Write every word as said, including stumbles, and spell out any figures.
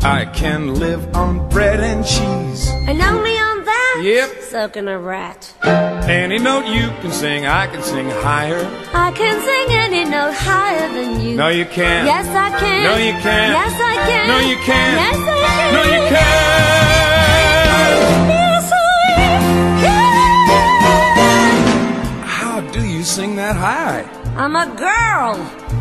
I can live on bread and cheese. And only on that? Yep. Soaking a rat. Any note you can sing, I can sing higher. I can sing any note higher than you. No, you can't. Yes, I can. No, you can't. Yes, I can. No, you can't. Yes, I can. No, you can't. Yes, I can. How do you sing that high? I'm a girl.